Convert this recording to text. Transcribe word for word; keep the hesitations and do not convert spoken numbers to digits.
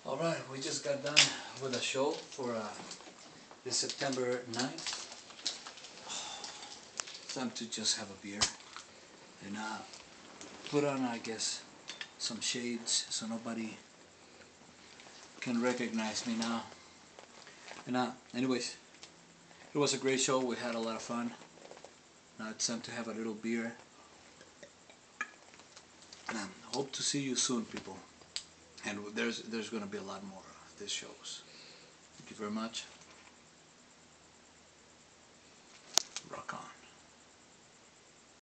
Alright, we just got done with a show for uh, this September ninth. It's time to just have a beer and uh, put on, I guess, some shades so nobody can recognize me now. And uh, anyways, it was a great show. We had a lot of fun. Now it's time to have a little beer. And I hope to see you soon, people. And there's there's going to be a lot more of these shows. Thank you very much. Rock on.